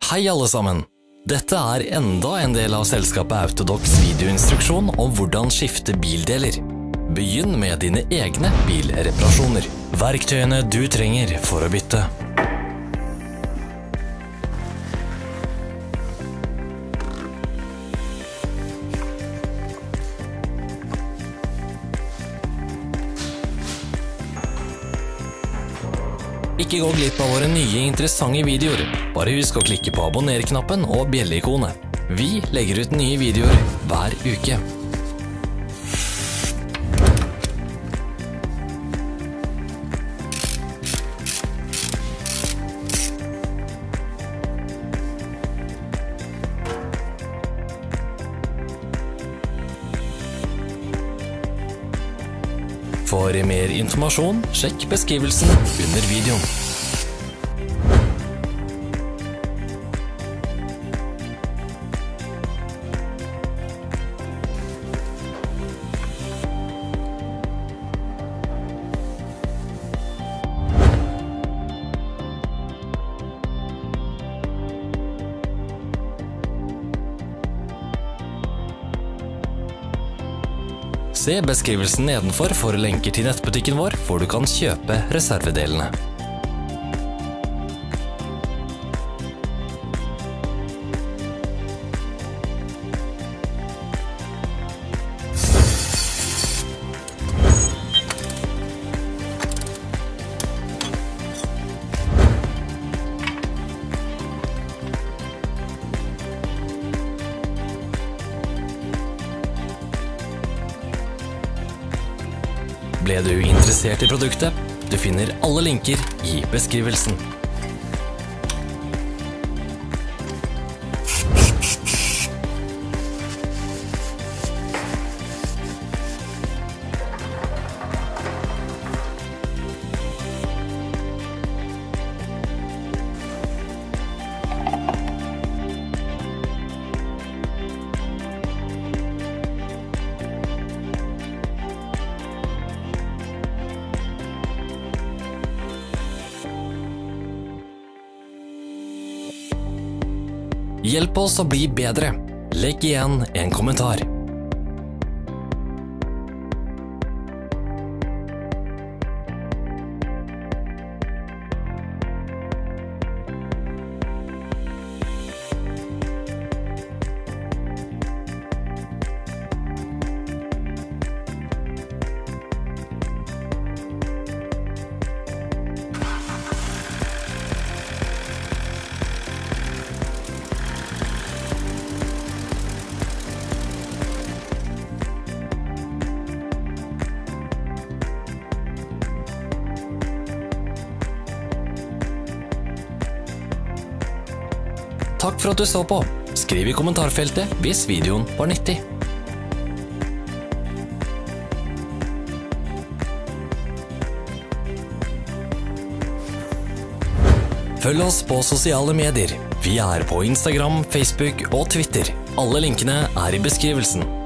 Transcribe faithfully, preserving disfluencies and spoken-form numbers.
Hei alle sammen! Dette er enda en del av selskapet Autodocs videoinstruksjon om hvordan skifte bildeler. Begynn med dine egne bilreparasjoner. Verktøyene du trenger for å bytte. Ikke gå glipp av våre nye interessante videoer. Bare husk å klikke på abonner-knappen og bjelle-ikonet. Vi legger ut nye videoer hver uke. For mer informasjon, sjekk beskrivelsen under videoen. Se beskrivelsen nedenfor for lenker til nettbutikken vår, hvor du kan kjøpe reservedelene. Ble du interessert i produktet? Du finner alle linker i beskrivelsen. Hjelp oss å bli bedre. Legg igjen en kommentar. Takk for at du så på. Skriv i kommentarfeltet hvis videoen var nyttig. Følg oss på sosiale medier. Vi er på Instagram, Facebook og Twitter. Alle linkene er i beskrivelsen.